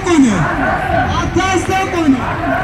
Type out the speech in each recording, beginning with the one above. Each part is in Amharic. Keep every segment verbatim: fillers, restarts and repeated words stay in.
Atastakone, Atastakone.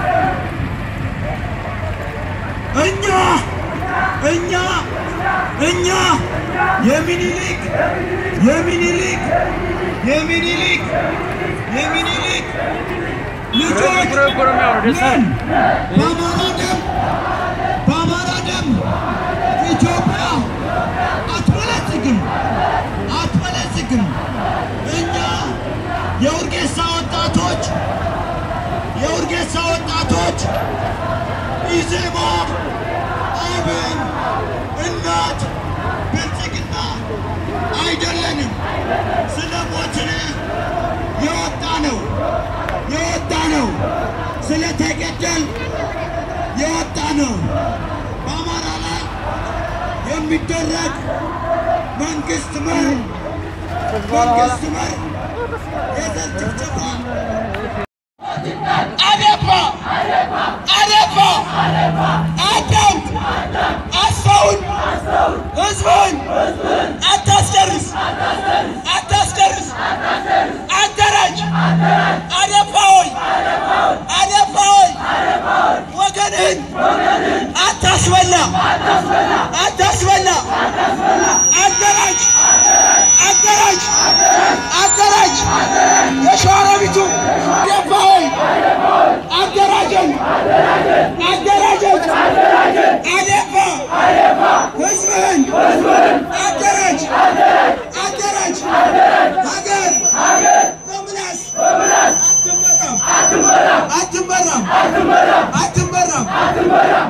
Enya, Enya, Enya. Yeminilik, Yeminilik, Yeminilik, Yeminilik. Lütfen. Ben. Babaradem, Babaradem. İtopya. Atmalesikim, Atmalesikim. Enya. Yorgesa ወጣቶች የወርጌሳ ወጣቶች ኢዜማ አብን እናት ብልጽግና አይደለንም ስለሞትን የወጣ ነው የወጣ ነው ስለተገደል የወጣ ነው በአማራ ላይ የሚደረግ መንግስት መር መንግስት መር Adepa, Adepa, Adam, Asaun, Husband, Ataskaris, Ataskaris, Ataraj, Adepaoi, Adepaoi, Waganin, Ataswella, Ataswella, Ataraj, Ataraj, Ataraj, Yasharabitu, Adepaoi, Atarajan, Atarajan, Adepa, Husband, Ataraj, Ataraj, Hagar, Dominas, Atumbaram, Atumbaram, Atumbaram, Atumbaram,